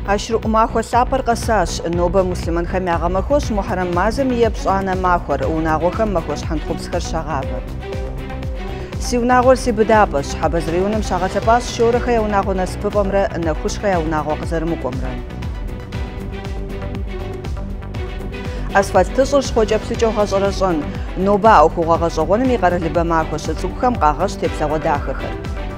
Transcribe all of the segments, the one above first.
Ашру махуэ лъапэр къэсащ. Нобэ мусульманхэм ягъэмэхуэщ Мухьэрам мазэм и пщӏанэ махуэр. Унагъуэхэм махуэ щхьэнтхъупсхэр щагъавэ. Си унагъуэр си быдапӏэщ. Хьэбэз районым щагъэлъэпӏащ шорэхэ я унагъуэ насыпыфӏэмрэ нэхущхъэ я унагъуэ къызэрымыкӏуэмрэ. Асфальт тыщӏыр щхъуэкӏэплъыкӏэу гъэщӏэрэщӏэн. Нобэ а ӏуэхугъуэ гъэщӏэгъуэным и къэралыбэ махуэ щыцӏыкӏухэм къагъэщ теплъэгъуэ дахэхэр.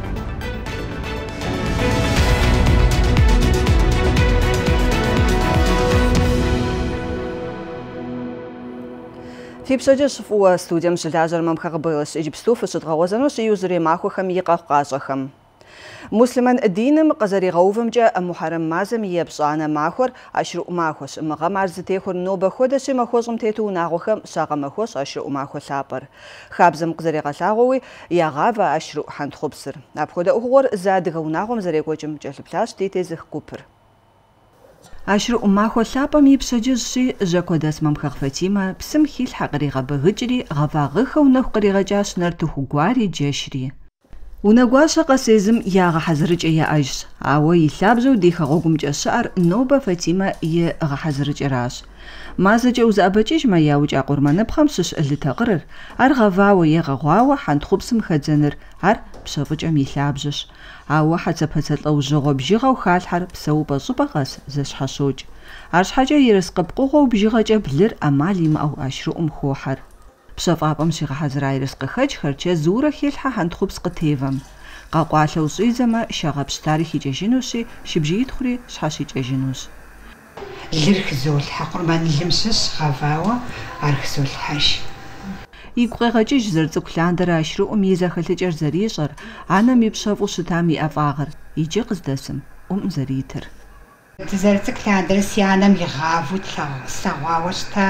Фи пщэкӏэ щыфӏыуэ студием щылажьэр Мамхъэ Къыбылыщ. Иджыпсту фыщыдгъэгъуэзэну щыиужьрей махуэхэм и къэхъу къащӏэхэм. Мусульман диным къызэригъэувэмкӏэ Мухьэрам мазэм и пщӏанэ махуэр Ашру махуэщ. Мы гъэм ар зытехуэр нобэ хуэдэщи, махуэщӏым тету унагъуэхэм щагъэмэхуэщ Ашру махуэ лъапӏэр. Хабзэм къызэрегъэлъагъуэуи ягъавэ Ашру хьэнтхъупсыр. Апхуэдэ ӏуэхугъуэр зы адыгэ унагъуэм зэрекӏуэкӏым кӏэлъыплъащ ди тезых гупыр. Ашру махуэ лъапӏэм и пщэдджыжьщи, жьэкуэдэс Мамхъэ Фатимэ псым хилъхьэ къригъэбэгыкӏри, гъэвагъыхэу нэху къригъэкӏащ нартыху гуари джэшри. Унэгуащэ къэс езым ягъэхьэзырыкӏэ яӏэжщ, ауэ и лъабжьэу ди хэгъуэгумкӏэ щыӏэр нобэ Фатимэ и гъэхьэзырыкӏэращ. Мазэкӏэ узыӏэбэкӏыжмэ яукӏа къурмэныпхъэм щыщ лытакъырыр, ар гъэвауэ е гъэгъуауэ хьэнтхъупсым хэдзэныр, ар пщэфӏыкӏэм и лъабжьэщ. Ауэ хьэцэпэцэ лӏэужьыгъуэ бжыгъэу халъхьэр псэупӏэ щӏыпӏэ къэс зэщхьэщокӏ. Арщхьэкӏэ ерыскъыпкъыгъуэу бжыгъэкӏэ блыр ӏэмал имыӏэу Ашруӏум хохьэр. Пщэфӏапӏэм щигъэхьэзыра ерыскъыхэкӏхэр чэзуурэ хелъхьэ хьэнтхъупс къытевэм. Къэкъуалъэу щӏидзэмэ, щагъэпщтари хикӏэжынущи, шыбжиитхури щхьэщикӏэжынущ. Лыр хызолъхьэ, къурмэн лым щыщ гъэвауэ, ар хызолъхьэж. Игу къегъэкӏыж зэрыцӏыкӏу лъандэрэ Ашруӏум и зэхэлъыкӏэр зэрищӏэр, анэм и пщэфӏу щытам и ӏэфӏагъыр, иджы къыздэсым ӏум зэритыр. Зэрыцӏыкӏу лъандэрэ си анэм игъавэу слъэгъуауэ щыта.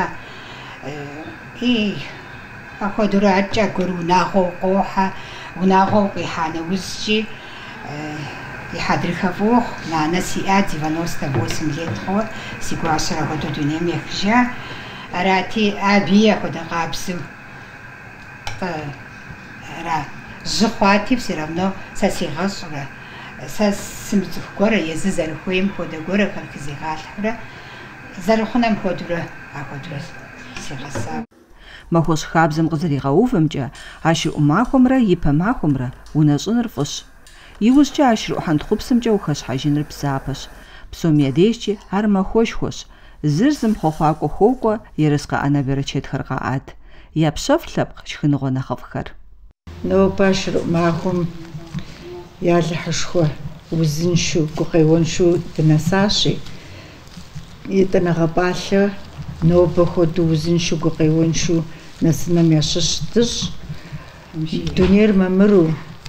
Апхуэдэурэ ӏэкӏэ гуэр унагъуэу къохьэ, унагъуэу къихьа нэужьчӏи и хьэдрыхэ фӏохъу. Нанэ сиӏат, 98 лет хъуэ, си гуащэр апхуэдэу дунейм ехыжа. Арати аби апхуэдэ къабзэу жьы хъуати, все равно сэ сигъэщӏурэ. Сэ сымыцӏыху гуэрэ, езы зэрыхуейм хуэдэ гуэрхэр хызигъалъхьурэ, зэрыхъунэм хуэдэурэ апхуэдэурэ сигъэсакъ. Махуэщӏ хабзэм къызэригъэувэмкӏэ, Ашру махуэмрэ ипэ махуэмрэ унэщӏыныр фӏыщ. Иужькӏэ Ашру хьэнтхъупсымкӏэ ухэщхьэжыныр псапэщ. Псоми адежкӏи ар махуэшхуэщ. Зыр зым хъуэхъуакӏуэ хуокӏуэ, ерыскъы ӏэнэ берычетхэр къаӏат. Япщэф лъэпкъ шхыныгъуэ нэхъыфӏхэр. Нобэ Ашру махуэм ялыхьышхуэ узыншэу, гукъеуэншэу дынэсащи, итӏанэ гъэпӏалъэ нобэ хуэдэу узыншэу, гукъеуэншэу нэсынэм ящыщ дыщӏ. Дунейр мэмыру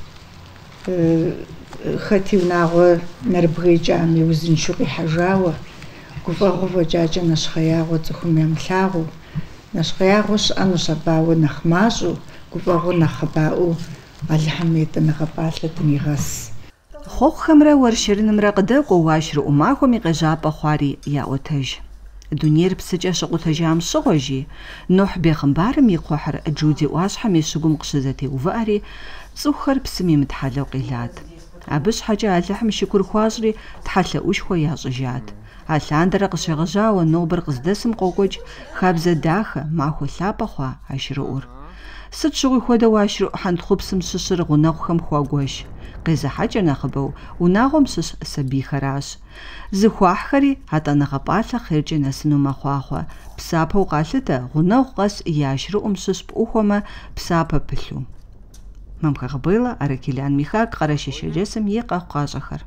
хэти унагъуэ нэрыбгъеикӏами узыншэу къихьэжауэ, гуфӏэгъуэ фӏэкӏакӏэ нэщхъеягъуэ цӏыхум ямылъагъуу, нэщхъеягъуэ щыӏэнущ абауэ нэхъ мащӏэу, гуфӏэгъуэ нэхъ хъыбаӏуэу Алыхьым итӏанэ гъэпӏалъэ дынигъэс. Хъуэхъухэмрэ уэршэрынымрэ къыдэкӏуэу Ашру махуэм и къежьапӏэ хъуари яӏуэтэж. Дунейр псыкӏэ щыкъутэжам щыгъуэжи, Нухь бейхъымбарым и кхъухьыр Джуди ӏуащхьэм и щыгум къыщызэтеувыӏэри, цӏыхухэр псым имытхьэлэу къилат. Абы щхьэкӏэ Алыхьым шыкур хуащӏри тхьэлъэӏущхуэ ящӏыжат. А лъандэрэ къыщегъэжьауэ нобэр къыздэсым къокӏуэкӏ хабзэ дахэ, махуэ лъапӏэ хъуа Ашруӏур. Сыт щыгъуи хуэдэу Ашру хьэнтхъупсым щыщыр гъунэгъухэм хуагуэш. Къезыхьэкӏэ нэхъыбэу унагъуэм щыщ сабийхэращ. Зыхуахьхэри атӏанэ гъэпӏалъэ хъеркӏэ нэсыну мэхъуахъуэ. Псапэу къалъытэ, гъунэгъу къэс и Ашруӏум щыщ пӏухуэмэ, псапэ пылъу. Мамхъэ Къыбылы, Аракелян Михак, Къэрэщей Шэджэсым и къэхъу къащӏэхэр.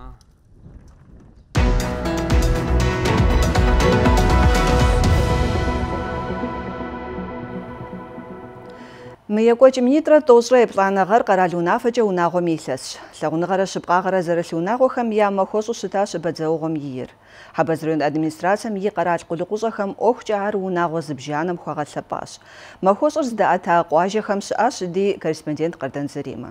Мы екӏуэкӏым итӏрэ тӏощӏрэ еплӏанэгъэр къэрал унафэкӏэ унагъуэм илъэсщ. Лъагъуныгъэрэ шыпкъагъэрэ зэрылъ унагъуэхэм я махуэщӏу щытащ бадзэугъуэм иир. Хьэбэз район администрацием и къэрал къулыкъущӏэхэм ӏуэхукӏэ ар унагъуэ зыбжанэм хуагъэлъэпӏащ. Махуэщӏыр зыдэӏэта къуажэхэм щыӏащ ди корреспондент Къардан Заремэ.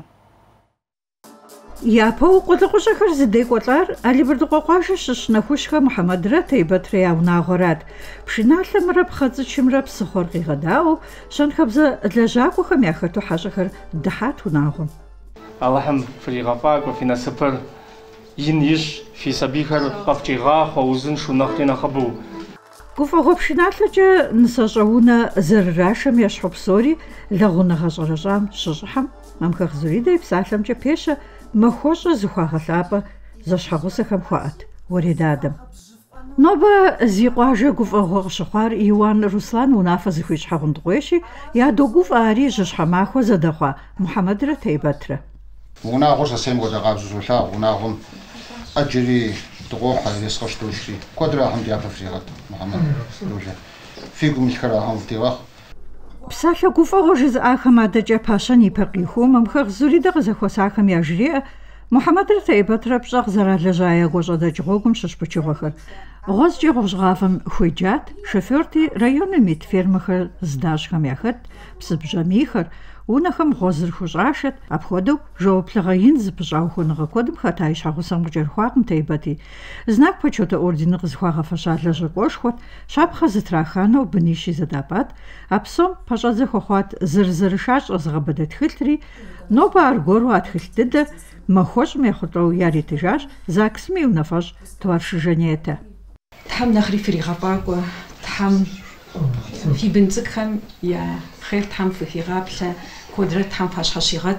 Япэу къулыкъущӏэхэр зыдекӏуэлӏар Алибырдыкъуэ къуажэ щыщ нэхущхэ Мухьэмэдрэ Тейбэтрэ я унагъуэрат. Пшыналъэмрэ пхъэцӏычымрэ псыхъуэр къигъэдауэу, щэнхабзэ лэжьакӏуэхэм яхэту хьэщӏэхэр дыхьат унагъуэм. Аллахьым фригъэфӏакӏуэ фи насыпыр Иниш في سبيخر قفتيغا خوزن شو نختنا خبو. Гуфӏэгъуэ пшыналъэкӏэ нысэщӏэунэ зэрырашэм ещхьу псори лэгъунэгъэ щӏэрэщӏам щыщӏыхьэм Мамхъэгъ Зуридэ и псалъэмкӏэ пещэ махуэщӏэ зыхуагъэлъапӏэ зэщхьэгъусэхэм хуаӏэт уэредадэм. Нобэ зи къуажэ гуфӏэгъуэ къыщыхъуар Иуан Руслан унафэ зыхуищхьэ гъундгъуейщи, я догуфӏэ ари жьыщхьэ махуэ зэдэхъуа Мухьэмэдрэ Тейбэтрэ. Унагъуэр сэсейм къыдэкъабзэжулъагъу, унагъуэм ӏэджэри дыгъуохьэ есхъэщтыжри, куэдрэ ахьэм дяпэ фригъэт Мухьэмэд Лолэ. Фигум илъхэр ахьэм фтегъэхъу. Псалъэ гуфӏэгъуэ жызыӏахэм адэкӏэ пащэн и пэ къихуэу Мамхъэгъ Зуридэ къызэхуэсахэм яжриӏэ Мухьэмэдрэ Тейбэтрэ пщӏэ къызэралэжьа я гуащӏэдэкӏ гъуэгум щыщ пычыгъуэхэр. Гъуэзкӏэ гъущӏгъафэм хуеджат, шофёрти районым ит фермэхэр здащӏхэм яхэт, псыбжьамийхэр, унэхэм гъуэзыр хущӏашэт, апхуэдэу жэуаплъыгъэ ин зыпыщӏа ухуэныгъэ куэдым хэта и щхьэгъусэм къыкӏэрыхуакъым Тейбэти. Знак почёта орденыр къызыхуагъэфэща лэжьакӏуэшхуэт, щапхъэ зытраханэу бынищи зэдапӏат, а псом пэщӏэдзэ хуэхъуат зырызэрышащӏэ згъэбыдэ тхылъри, нобэ аргуэру а тхылъ дыдэр махуэщӏым ехъулӏэу яритыжащ ЗАГСым и унафэщӏ Туаршыжэнетэ. Тхьэм нэхъри фригъэфӏакӏуэ, тхьэм фи бын цӏыкӏхэм я хъер тхьэм фыхигъаплъэ, куэдрэ тхьэм фащхьэщигъэт,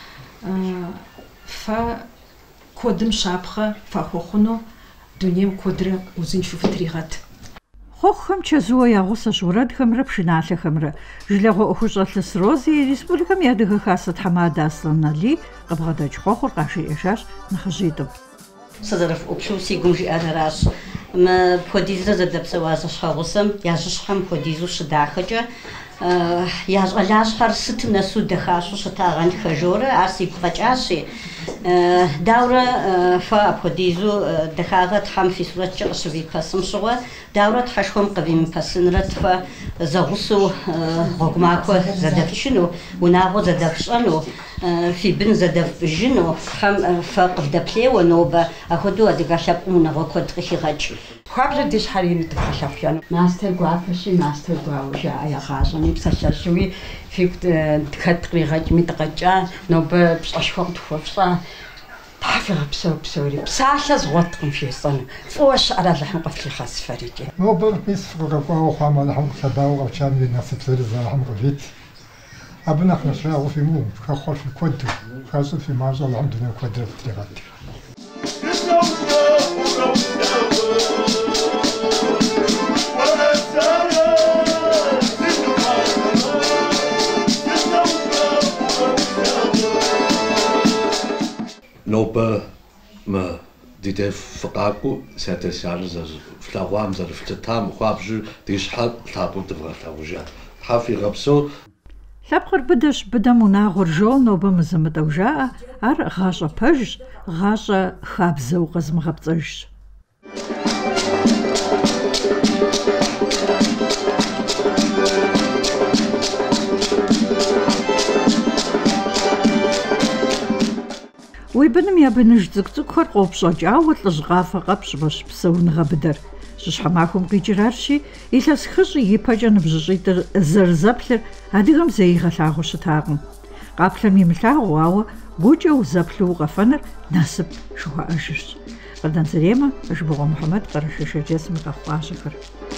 фэ куэдым щапхъэ фахуэхъуну дунейм куэдрэ узыншэу фытригъэт. Хъуэхъухэм чэзууэ я гъусэщ уэрэдхэмрэ пшыналъэхэмрэ. Жылэгъуэ ӏуэхущӏэ Лъыс Рози республикэм и адыгэ хасэ тхьэмадэ Аслъэн Налий къыбгъэдэкӏ хъуэхъур къажиӏэжащ нэхъыжьитӏым. Сызэрыфӏэӏуплъэу си гум жиӏэраращ. Мы пхуэдизрэ зэдэпсэуа зэщхьэгъусэм я жьыщхьэм пхуэдизу щыдахэкӏэ я щӏалащхьэр сытым нэсу дэхащӏэу щыта гъэнхэжорэ, ар сигу къэкӏащи. Дауэрэ фэ апхуэдизу дахагъэ тхьэм фи сурэткӏэ къыщывипэсым щыгъуэ, дауэрэ тхьэшхуэм къывимыпэсынрэ тхэ зэгъусэу гъуэгу махуэ зэдэфчыну, унагъуэ зэдэфщӏэну, фи бын зэдэфпӏыжыну, тхьэм фэ къывдэплъеуэ нобэ, апхуэдэу адыгэ лъэпкъым унагъуэ куэд къыхигъэкӏ. Хуабжьэ ди щхьэр ину дыхэлъэфхъен. Мастер гуапэщи, мастер гуауэ жаӏэ ягъащӏэми, псэлъэщууи фигу тхэт къригъэкӏми дыкъэкӏа, нобэ пщӏэшхуэ къытхуэфщӏэ. Тхьэ фигъэпсэу псори, псалъэ згъуэткъым фесӏэну, фӏыуэ щыӏэр Алыхьым къыфлигъэсыфэрикӏи. Нобэ мис фыкъэкӏуауэ хъуамэ Алыхьым къылъэдауэ къэпчам и насыпсэри Алыхьым къывит. Абы нэхъ нэщхъеягъуэ фимыу, хэхъуэр фикуэду, хэщӏыр фи мащӏэ Алыхьым дунейм куэдрэ фытригъэт. Нобэ мы дидэ фыкъакӏуэу сятэлъанэ флъэгъуам зэрыфлъытам хуабжьу ди щхьэ лъапӏэу дывгъэлъэгъужа. Тхьэ фигъэпсэу. Лъэпкъыр быдэщ, быдэм унагъуэр жо, нобэ мызэмытӏэу жаӏэ, ар гъащӏэ пэжщ, гъащӏэ хабзэу къэзмыгъэпцӏэжщ. Уи быным я быныж цӏыкӏу-цӏыкӏухэр къопщӏэкӏауэ лӏыжь къафэ къэпщӏмэщ псэуныгъэ быдэр. Жьыщхьэ махуэм къикӏырарщи, илъэс хыщӏи ипэкӏэ ныбжьыщӏитӏыр зэрызэплъыр адыгэм зэигъэлъагъуэ щытакъым. Къаплъэм имылъагъуу, ауэ гукӏэ узэплъу укъэфэныр насып жыхуаӏэжырщ. Къэдэнцӏреимэ, Жыбыгъуэ Мухьэмэд, Къэрэшей Шэрджэсым и къэхъуащэхэр.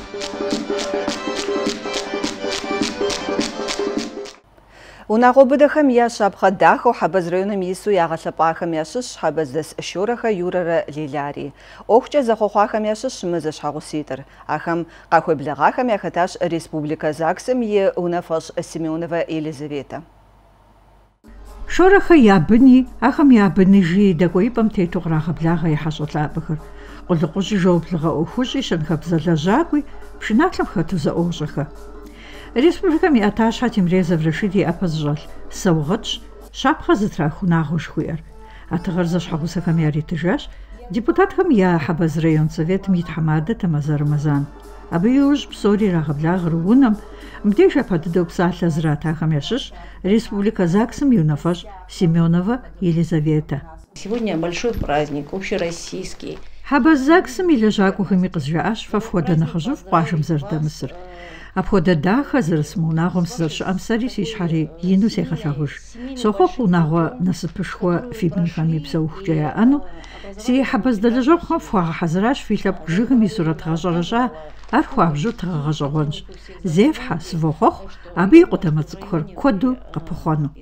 Унагъуэ быдэхэм я щапхъэ дахэу Хьэбэз районым ису ягъэлъэпӏахэм ящыщ Хьэбэздэс Шорэхэ Юрэрэ Лилари. ӏуэхукӏэ зэхъуэхъуахэм ящыщ мы зэщхьэгъуситӏыр. Ахэм къахуеблэгъахэм яхэтащ Республикэ ЗАГСым и унафэщӏ Семенова Елизавета. Шорэхэ я быни, ахэм я быныжи дэкӏуеипӏэм тету кърагъэблагъэ и хьэщӏэ лъапӏэхэр. Къулыкъужьи, жэуаплъыгъэ ӏуэхужьи, щэнхабзэ лэжьакӏуи, пшыналъэм хэту зэӏуощӏэхэ. Республикэм и ӏэтащхьэ Темрезов Рашид и ӏэпэ зыщӏэлъ Саугъэтщ щапхъэ зытрах унагъуэ жыхуиӏэр. Атыгъэр зэщхьэгъусэхэм яритыжащ депутатхэм я Хьэбэз район советым и тхьэмадэ Тэмэзэ Рэмэзан. Абы иужь псори ирагъэблагъэр унэм, мыбдеж япэ дыдэу псалъэ зратахэм ящыщ Республикэ ЗАГСым и унафэщӏ Семенова Елизавета. Сегодня большой праздник, общероссийский. Хабазаксым и лэжьакӏуэхэми къызжаӏащ фэ фхуэдэ нэхъыжьыфӏ къуажэм зэрыдэмысыр. Апхуэдэ дахэ зырыс мы унагъуэм сызэрыщыӏэм сэри си щхьэри ину сегъэлъагъуж. Сохъуэхъу унагъуэ насыпышхуэ фи бынхэм и псэухукӏэ яӏэну. Си хьэбэздэлэжьыгъухэм фхуагъэхьэзыращ фи лъэпкъ жыгым и сурэт гъэщӏэрэщӏа, ар хуабжьу тыгъэгъэщӏэгъуэнщ. Зефхьэ, сывохъуэхъу, абы и къудамэ цӏыкӏухэр куэду къыпыхъуэну.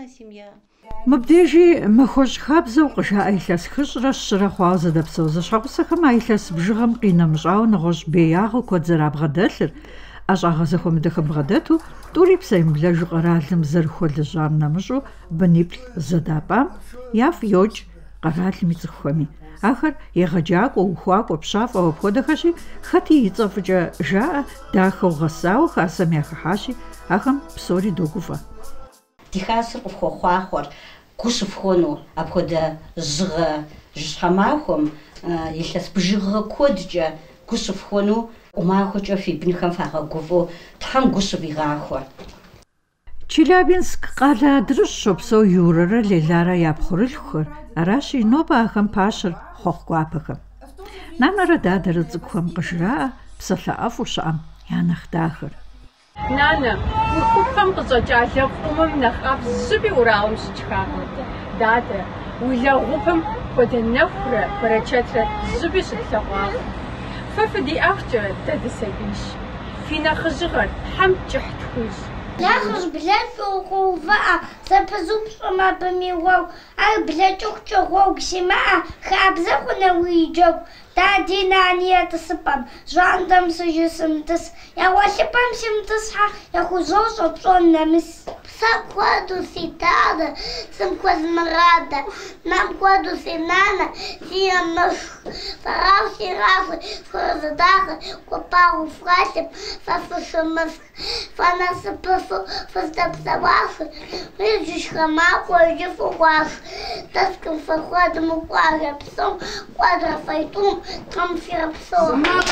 Мыбдежи махуэщӏ хабзэу къыжаӏэ илъэс хыщӏрэ щырэ хъуауэ зэдэпсэу зэщхьэгъусэхэм а илъэс бжыгъэм къинэмыщӏауэ нэгъуэщӏ беягъэу куэд зэрабгъэдэлъыр, ӏэщӏагъэ зэхуэмыдэхэм бгъэдэту, тӏури псэемыблэжу къэралым зэрыхуэлэжьам нэмыщӏу быниплӏ зэдапӏам яфӏ йокӏ къэралым и цӏыхухэми. Ахэр егъэджакӏуэ, ухуакӏуэ, пщафӏэу апхуэдэхэщи, хэти и цӏэ фӏыкӏэ жаӏэ дахэу гъэсауэ хасэм яхыхьащи, ахэм псори догуфӏэ. Ди хасэр къыфхуэхъуахъуэр гущыфхуэну апхуэдэ жьыгъэ жьыщхьэмахуэм илъэс бжыгъэ куэдкӏэ гущыфхуэну ӏумахуэкӏэ фи бынхэм фагъэгуфӏэу Тхьэм гущыфӏигъахуэ. Челябинск къалэ адрыщ щопсэу Юрэрэ Леларэ я пхъурылъхухэр, аращи нобэ ахэм пащэр хъуэхъу гуапэхэм. Нанэрэ дадэрэ цӏыкӏухэм къыжраӏэ псалъэ ӏэфӏу щыӏэм я нэхъ дахэр. Нанэ, уи хъупхэм къыщӏэкӏа лэгъупӏэм нэхъ ӏэфӏ зыби урауэм щытхакъым. Дадэ, уи лэгъупӏэм хуэдэ нэхурэ бэрэчэтрэ зыби щытлъэгъуакъым. Фэ фыдиӏэхкӏэ, дэ дысабийщ. Фи нэхъыжьыгъэр Тхьэм кӏыхь тхуищ. Нэхъыжь блэкӏэ укъыувыӏэ, зэпызупщӏэм абы миуэу, ар блэкӏыхукӏэ гъуэгу симыӏэ, хабзэ хъунэ уи джэгу. Дади нани етӏысыпӏэм, жьандэм сыжысымытӏыс, ягъуэлъыпӏэм симытӏысхьэ, яхузощӏэ пщӏэн нэмыс. Сэ куэду си дадэ, сымыхуэзмыгъадэ, нэм куэду си нанэ, си емыху. Фэрауэ си гъащӏэ, фхуэзыдахэ, гуапагъуэ фхэлъым, фэ фыщымысх, фэ насыпыфу фыздэпсэуахэ, уи жьыщхьэмахуэ иджы фыгъуах. Дэскым фэхуэдым укӏуагъэ псом, куэдрэ фэйтӏум, Тхьэм фирапсэу.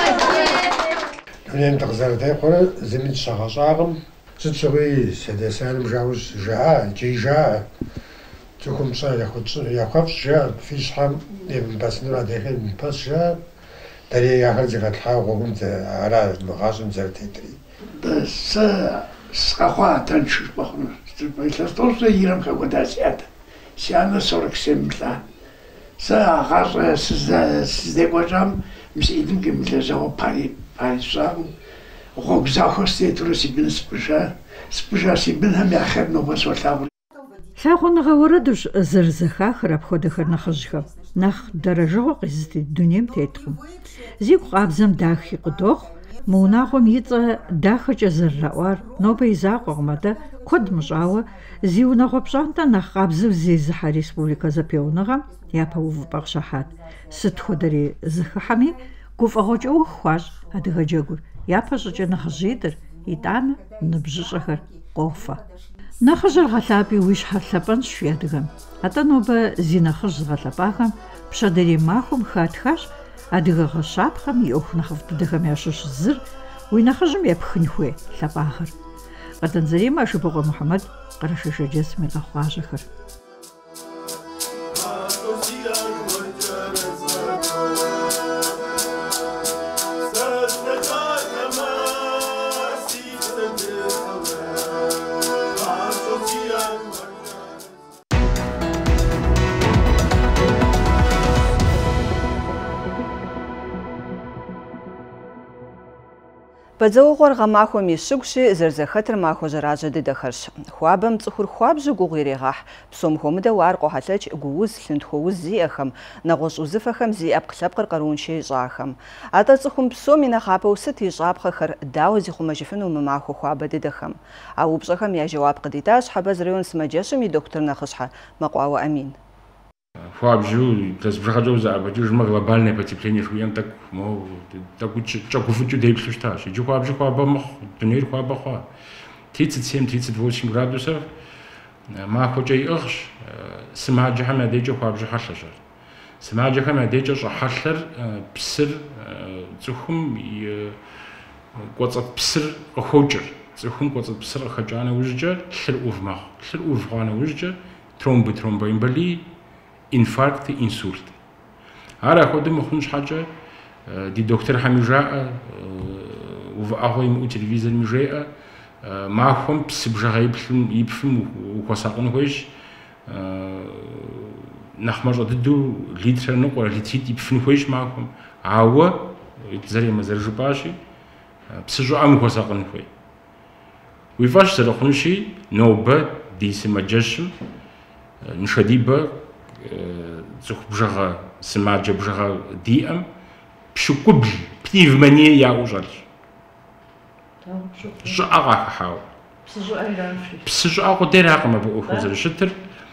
Дунейм дыкъызэрыдекъурэ зыми дыщагъэщӏакъым. Сыт щыгъуи седесаным жаӏэу жаӏэ, икӏи жаӏэ. Цӏыхум пщӏэ яхуэфӏщ жаӏэ, фи щхьэм емыбэсынур адрейхэм емыпэс жаӏэ. Дэри яхэр зыхэтлъхьауэ гъуэгум ара мы гъащӏэм зэрытетри. Сэ сыкъэхъуа тэншыр пӏыхъунур. Илъэс тӏощӏрэ ирэм хэкӏуэда си адэ. Си анэ 47 мылӏа. Сэ а гъащӏэ сыздекӏуэкӏам мысӏидым къимылэжьауэ пари щӏакъым. Гъуэгу захуэр стетурэ си бын спыжа си бынхэм я хъер нобэ солъагъури. Лъагъуныгъэ уэрэдущ зэрызэхахэр апхуэдэхэр нэхъыжьхэм. Нэхъ дэрэжыгъуэ къезыти дунейм теткъым. Зигу къабзэм дахи къыдохъу, мы унагъуэм и цӏэ дахэкӏэ зэрыраӏуар нобэ и закъуэкъым атӏэ, куэд мыщӏауэ, зи унагъуэ пщӏантӏэ нэхъ къабзэу зезыхьэ республикэ зэпеуныгъэм япэ увыпӏэ къыщыхьат. Сыт хуэдэри зыхыхьэми, гуфӏэгъуэкӏэ ухуащ адыгэ джэгур. Япэ щӏыкӏэ нэхъыжьитӏыр, итӏанэ ныбжьыщӏэхэр къофэ. Нэхъыжьыр гъэлъапӏи уи щхьэр лъэпӏэнщ фи адыгэм. Атӏэ нобэ зи нэхъыжь зыгъэлъэпӏахэм пщэдерей махуэм хатхащ адыгэ гъэщапхъэм и ӏуэху нэхъыфӏ дыдэхэм ящыщ зыр, уи нэхъыжьым епхын хуей лъэпӏагъэр. Къэдэнзэрейм Ашыбыгъуэ Мухьэмэд, Къэрэшэ Шэджэсым и къэхъуажэхэр. Бадзэугъуэр гъэмахуэм и щыгущи, зэрызэхэтыр махуэ жьэражьэ дыдэхэрщ. Хуабэм цӏыхур хуабжьу гугъу ирегъэхь, псом хуэмыдэу ар къохьэлъэкӏ гууз, лъынтхуэ уз зиӏэхэм, нэгъуэщӏ узыфэхэм зи ӏэпкълъэпкъыр къарууншей ищӏахэм. Атӏэ цӏыхум псом и нэхъапэу сыт и щӏапхъэхэр дауэ зихъумэжыфыну мы махуэ хуабэ дыдэхэм? А упщӏэхэм я жэуап къыдитащ Хьэбэз район сымаджэщым и доктор нэхъыщхьэ Мэкъуауэ Амин. Хуабжьу, бжыгъэкӏэ узэӏэбэкӏыжмэ, глобальное потепление шхуем такъу кӏэгуфӏыкӏыу деплъу щытащ. Иджы хуабжьу хуабэ мыхъу, дунейр хуабэ хъуа. 37-38 градусов махуэкӏэ иӏыгъщ. Сымаджэхэм я дежкӏэ хуабжьу хьэлъэщ. Сымаджэхэм я дежкӏэ щӏэхьэлъэр псыр цӏыхум и кӏуэцӏэ псыр къыхокӏыр. Цӏыхум кӏуэцӏэ псыр къыхэкӏа нэужькӏэ лъыр ӏув мэхъу. Лъыр ӏув хъуа нэужькӏэ тромбоэмболий, инфаркт, инсульт. أرا خدم مخنش حاجة دي دكتور حميجاء وفأخوي مو تلفزيون مجاء معهم بس بجاي يبفهم وقصاقن هويش نخمر ضدو ليتر نقول ليتيت يبفهم هويش معهم عاوة زي ما زرجوا باشي بس جو عم قصاقن هوي ويفاش ترخنشي نوبة ديس مجشم نشديبة زخ بجاغ سماجة بجاغ ديام بشو قبل بنيف مني يا وجد شو أغا حاو بس شو أغا دير أغا ما بأخذ زر شتر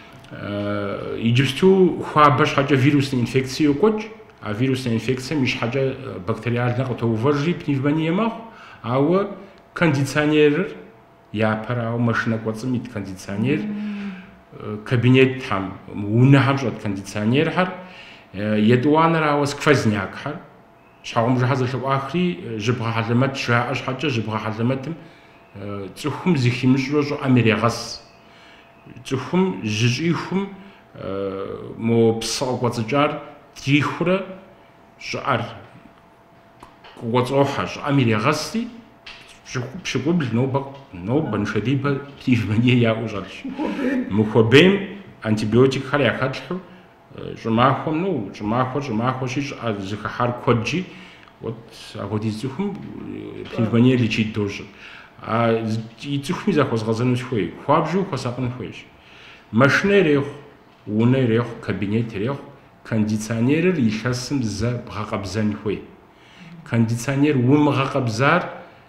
يجبستو خوابش حاجة فيروس انفكسيو كوج فيروس انفكسيا مش حاجة بكتيريال نقطة وفرجي بنيف مني ما أو كانديسانير يا برا ومشنا قصميت كانديسانير كابينيت هم ونهم جد كانديسانير هر يدوانا راوس كفزنياك هر شاوم جهاز الشو آخري جبها حلمت شاعش حاجة جبها حلمتم تروحهم زخي مش رجع أمريكاس تروحهم جزئهم مو بصاق وتجار تريخورة شعر وتروحش أمريكاسي شو قبل نوبة نشديبة كيف مني يا وجرش مخبيم أنتيبيوتيك خلي أخذله جماعهم شيء زخار كوجي وت أقولي زخم كيف مني اللي شيء دوج يزخم إذا خص غزنا شوي خوابجو خصاقن خويش ماشنة ريخ ونه ريخ كابينيت ريخ كانديسانير يخصم ز بغاق بزن خوي كانديسانير ومغاق بزار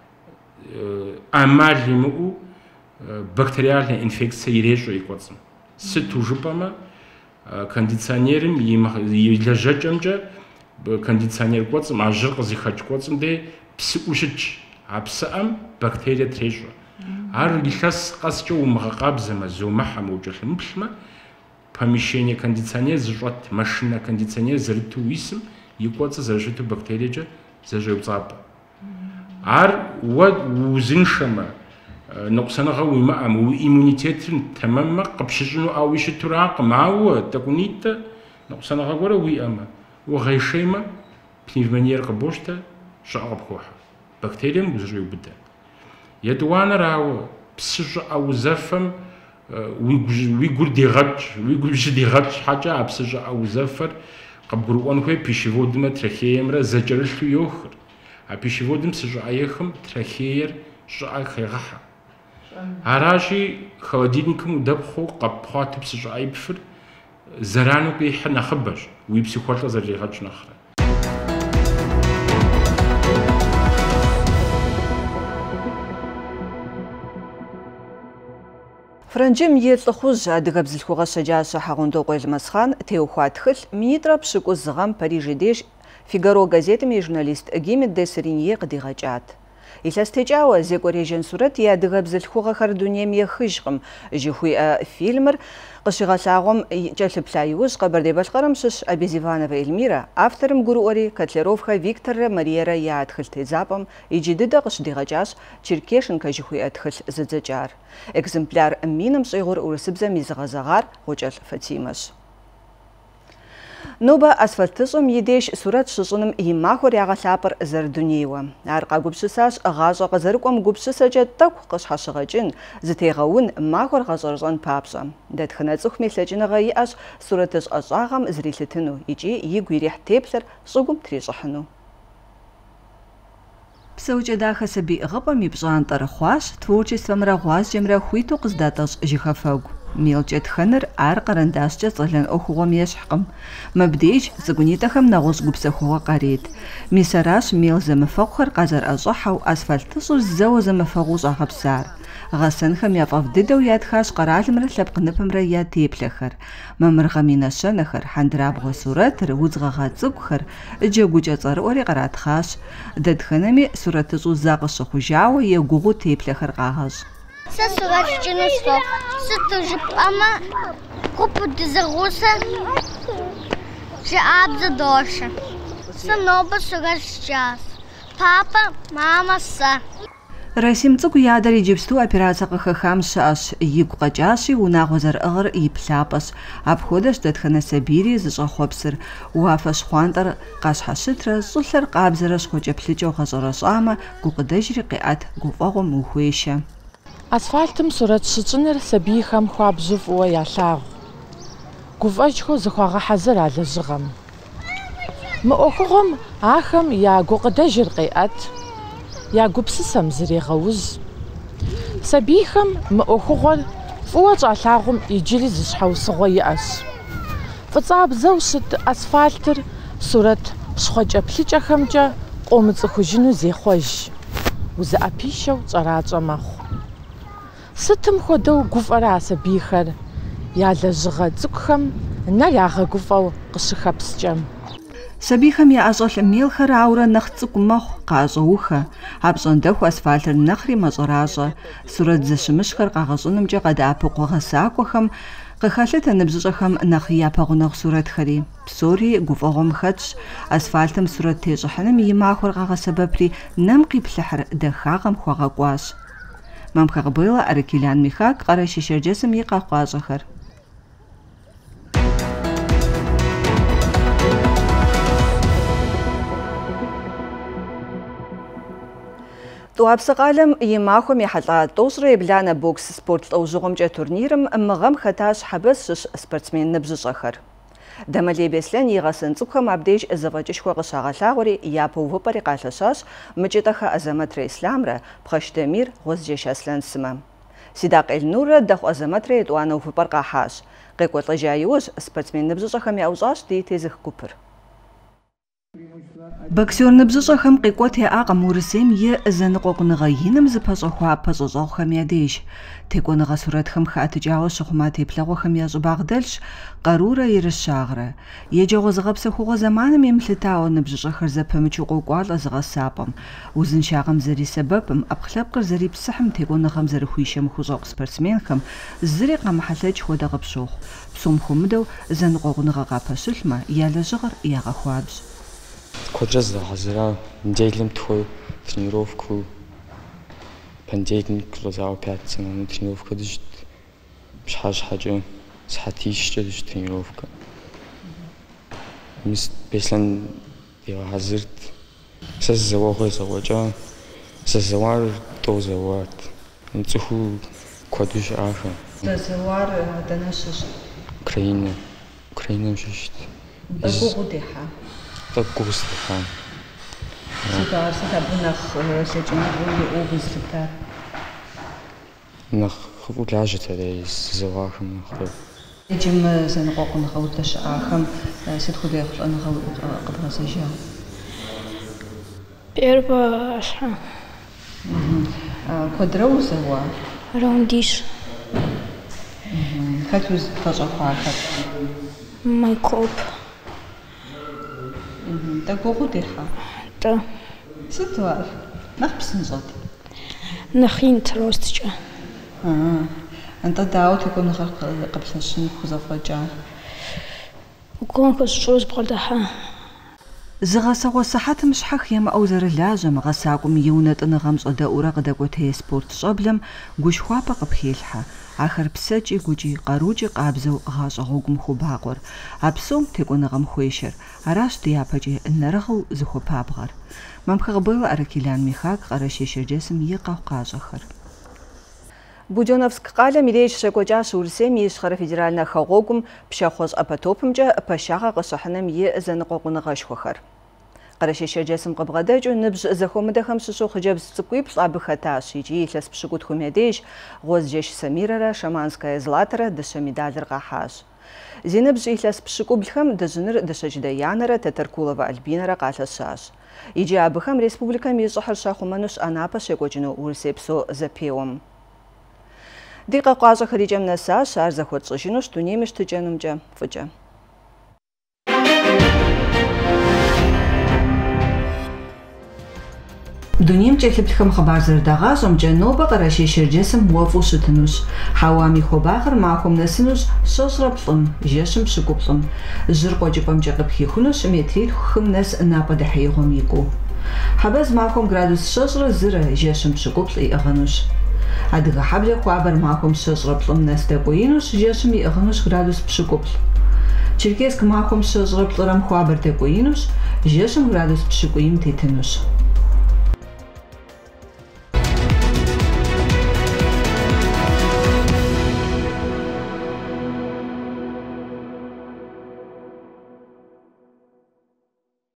أمال لمو بكتيريال انفكسيا يريجو يقصم ستو جبما كانديسانيرم يلجأجمجا كانديسانير قصم عجرق زيخاج قصم ده بسوشج عبسام بكتيريا تريجو عار لخص قصجو ومغاقاب زما زومحا موجل مبلما помещение кондиционер зажат машина кондиционер зриту висм يقص зажиту бактерия заживцап ар وزنشما نقصنا غوي ما أم وإيمونيتيت تماما قبشجنو أو يشتراق معه تكونيت نقصنا غورا وي أما وغيشيما بنيفمانير قبوشتا شعب خوحة بكتيريا مزريو بدا يدوانا راو بسجع أو زفم ويقول دي غج ويقول جدي غج حاجة بسجع أو زفر قبروان خوي بيشيفودما ترخيم را زجرشتو يوخر بيشيفودم سجع أيخم ترخير شعر خيغحة عراشي خوادينكم ودبخو قبخات بسجع أي بفر زرانو بيحن نخبش ويبسي خوالتا زريغاج نخرة فرنجم يطلخوز أدغب زلخوغا شجاعة حغوندو قويل مسخان تيوخوات خل ميترا بشكو زغام باريجي ديش فيغارو газетами журналист Гимет Десеринье قديغاجات. إلى زيكوريجين صورت يا دغب زلخوغا خردونيم يخيجقم جيخوي فيلمر قشيغا ساغم جالب سايوز قبر دي باشقرمشش أبيزيفانова Эльмира авторым гуруори Котлеровха Виктора Марьера я отхыл тезапом и джидыда قشдиغаجаш Черкешенка жихуи отхыл зэдзэджар. Экземпляр миным шыйгур урысыбзам изыгъазагъар гъокӏэлъ Фатимэш. نوبة أسفلتشم يديش سورة ششنم يماخور يغلابر زردونيوة. عرقاقوبشساش غاجا قزرقوم قوبشساجة تاق قشحاشغاجين زتيغاون ماخور غاجرجان بابشا. داد خناتوخ ميساجين غاياش سورتش أجاغم زريلتنو يجي يقويريح تيبلر شغم تريجحنو. بسوجة داخل سبي غبا ميبجان طرخواش تворчеством рагъуаз жемрэ хуиту къыздатӏэщӏ жыхэфэгу. Мелкӏэ тхэныр ар къэрэндашкӏэ цӏэлэн ӏуэхугъуэм ещхькъым. Мыбдеж цӏыкӏунитӏэхэм нэгъуэщӏ гупсэхугъуэ къарет. Мис аращ мел зэмыфэгъухэр къазэрыӏэщӏыхьэу асфальтыщӏу зэуэ зэмыфэгъуу щӏагъэпсар. Гъэсэнхэм яфӏэфӏ дыдэу ятхащ къэралымрэ лъэпкъыныпымрэ я теплъэхэр, мамыргъэм и нэщэнэхэр, хьэндырабгъуэ сурэтыр, удз гъэгъа цӏыкӏухэр, джэгукӏэ цӏэрыӏуэри къратхъащ. Дэтхэнэми сурэтыщӏу зэ къыщыхъужауэ егугъуу теплъэхэр къагъэщӏ. Сэ сурэт шӏыкӏыну сфӏэфӏ. Сыту жыпӏэмэ, гупу дызыгъусэ жыӏабзэ дошэ. Сэ нобэ сурэт сикӏас. Папа, мамэ, сэ. Расим цӏыкӏу ядэр иджыпсту операция къыхэхам щыӏэщ, игу къэкӏащи, унагъуэ зэрыӏыгъыр иплъапӏэщ. Апхуэдэщ дэтхэнэ сабийри зыщӏэхъуэпсыр. Уафэ щхъуантӏэр къащхьэщытрэ, щӏылъэр къабзэрэ щхъуэкӏэплъыкӏэу гъэщӏэрэщӏамэ, гукъыдэжри къеӏэт, гуфӏэгъуэм ухуешэ. Асфальтым сурэт щыщӏыныр сабийхэм хуабжьу фӏыуэ ялъагъу. Гуфӏэжьхэу зыхуагъэхьэзыр а лэжьыгъэм. Мы ӏуэхугъуэм ахэм я гукъыдэжыр къеӏэт, я гупсысэм зырегъэуз. Сабийхэм мы ӏуэхугъуэр фӏыуэ щӏалъагъум иджыри зы щхьэусыгъуэ иӏэщ. Фӏыцӏабзэу щыт асфальтыр сурэт щхъуэкӏэплъыкӏэхэмкӏэ къомыцӏыхужыну зехъуэж. Узыӏэпишэу щӏэращӏэ мэхъу. Сытым хуэдэу гуфӏэрэ а сабийхэр я лэжьыгъэ цӏыкӏухэм нэр ягъэгуфӏэу къыщыхэпскӏэ. Сабийхэм я ӏэщӏэлъ мелхэр аурэ нэхъ цӏыкӏу мэхъу, къащӏэухэ. Апщӏондэху асфальтыр нэхъри мэщӏэращӏэ. Сурэт зэщымыщхэр къагъэщӏынымкӏэ къэдэӏэпыкъуэ гъэсакӏуэхэм къыхэлъытэ ныбжьыщӏэхэм нэхъ япэгъунэгъу сурэтхэри. Псори гуфӏэгъуэм хэтщ. Асфальтым сурэт тещӏыхьыным и махуэр къагъэсэбэпри нэм къиплъыхьыр дахагъэм хуагъэкӏуащ. Мамхъэгъыбылэ Аракелян Михак, Къарэщей Шэрджэсым и къэхъуащӏэхэр. Туапсе къалэм и махуэм ехьэлӏа тӏощӏрэ ебланэ бокс спорт лӏэужьыгъуэмкӏэ турнирым мыгъэм хэтащ хьэбэс щыщ спортсмен ныбжьыщӏэхэр. Дамалей Беслъэн и гъэсын цӏыкӏухэм абдеж зэфӏэкӏышхуэ къыщагъэлъагъуэри япэ увыпӏэри къалъэщащ мыкӏытӏэхэ Азамэтрэ Исламрэ, Пхъэщдамир, Гъуэзджэщ Аслъэн Сымэ. Сидакъ Эльнуррэ, Дахъу Азамэтрэ етӏуанэ увыпӏэр къахьащ. Къекӏуэлӏэжа иужь спортсмен ныбжьыщӏэхэм яӏущӏащ ди тезых гупыр. Боксер ныбжьыщӏэхэм къекӏуэт яӏакъым Урысейм и зэныкъуэкъуныгъэ иным зыпэщӏэхуа пэщӏэщӏэгъухэм я деж. Текӏуэныгъэ сурэтхэм хэӏэтыкӏауэ щыхъума теплъэгъуэхэм я щӏыбагъ дэлъщ къарурэ Ерыщагърэ. Еджэгъуэ зыгъэпсэхугъуэ зэманым емылъытауэ ныбжьыщӏэхэр зэпымычу къокӏуалӏэ зыгъэсапӏэм. Узыншагъэм зэри сэбэпым, ӏэпкълъэпкъыр зэрипсыхьым текӏуэныгъэм зэрыхуишэм хущӏэкъу спортсменхэм зыри къэмыхьэлъэкӏ хуэдэ къыпщохъу. Псом хуэмыдэу зэныкъуэкъуныгъэ къапэщылъмэ, я лэжьыгъэр ягъэхуабжь. Куэдрэ зыгъэзэра неделям тхуэу тренировку, понедельник лозауэ пятницэ тренировка дыщт, щхьэщхьэкӏэ сыхьэтищкӏэ дыщт тренировка. Мис Беслъэн егъэхьэзырт, сэ зэуэгъуэ зэуэкӏа, зэзэуар тӏэу зэуарт. Цӏыхуу куэду щыӏахэ. Зэзэуар дэнэ щыщ? Украинэм щыщт. Дэгугъуу дехьа? Дэгугъу сдыхьа. Сыт абы нэхъ лъэкӏыныгъуи иӏэу узлъытар? Нэхъ лажьэт арей зэзэуахэм нэхърэ. Иджым зэныкъуэкъуныгъэ удэ щыӏахэм сыт хуэдэ ехъулӏэныгъэ къыбгъэзэжа? Первое. Куэдрэ узэуа? Раундиш. Хэт узыпэщӏэхуахэр? Майкоп. Дэгугъуу дехьа? Да. Сыту ар? Нэхъ псынщӏэт? Нэхъ интерескӏэ. НтӀэ дауэ текӏуэныгъэр къэплъэщын пхузэфӏэкӏа? Укӏуэн хуэсщӏэу збгъэдыхьа. Зыгъэсэгъуэ сыхьэтым щхьэх емыӏэу зэрылажьэм, гъэсакӏуэм и унэтӏыныгъэм щӏэдэӏуурэ къыдэкӏуэтей спорт щӏэблэм гушхуапӏэ къыпхелъхьэ. Ахэр псэкӏи, гукӏи, къарукӏи къабзэу гъащӏэ гъуэгум хубакъуэр. А псом текӏуэныгъэм хуешэр. Аращ ди япэкӏи нэрыгъыу зыхуэпабгъэр. Мамхъэгъыбылэ Аракелян Михак, Къарэщей Шэрджэсым и къэхъуащӏэхэр. Будённовск къалэм и деж щекӏуэкӏащ Урысейм и Ищхъэрэ федеральнэ хэгъуэгум пшахъуэщӏ ӏэпэтопымкӏэ пэшагъэ къыщыхьыным и зэныкъуэкъуныгъэшхуэхэр. Къарэщей Шэрджэсым къыбгъэдэкӏыу ныбжь зэхуэмыдэхэм щыщу хъыджэбз цӏыкӏуиплӏ абы хэтащ икӏи илъэс пщыкӏутхум я деж Гъуэзджэщ Самирэрэ Шаманская Златэрэ дыщэ медалыр къахьащ. Зи ныбжь илъэс пщыкӏублхэм дыжьыныр Дыщэкӏ Даянэрэ Татаркулова Альбинэрэ къалъэщащ. Икӏи абыхэм республикэм и щӏыхьыр щахъумэну щӏэнапӏэ щекӏуэкӏыну Урысей псо зэпеуэм. Ди къэкъуащӏэхэр икӏэм нэсащ, ар зэхуэтщӏыжынущ дунейм и щытыкӏэнумкӏэ фӏыкӏэ. Дунейм кӏэлъыплъхэм хъыбар зэрыдагъащӏэмкӏэ нобэ Къарэщей Шэрджэсым уэфӏу щытынущ. Хьэуам и хуабагъыр махуэм нэсынущ щэщӏрэ плӏым, жэщым пщыкӏуплӏым. Жьыр къуэкӏыпӏэмкӏэ къыпхихунущ метритху хым нэс напӏэ дыхьеигъуэм икӏуу. Хабэз махуэм градус 6-0 жэщым пщыкӏуплӏ иӏыгъынущ. Адыгэ хьэблэ хуабэр махуэм 6-плӏым нэс дэкӏуеинущ, жэщым иӏыгъынущ градус пщыкӏуплӏ. Черкесск махуэм 6-плӏырэм хуабэр дэкӏуеинущ, жэщым градус пщыкӏуийм тетынущ.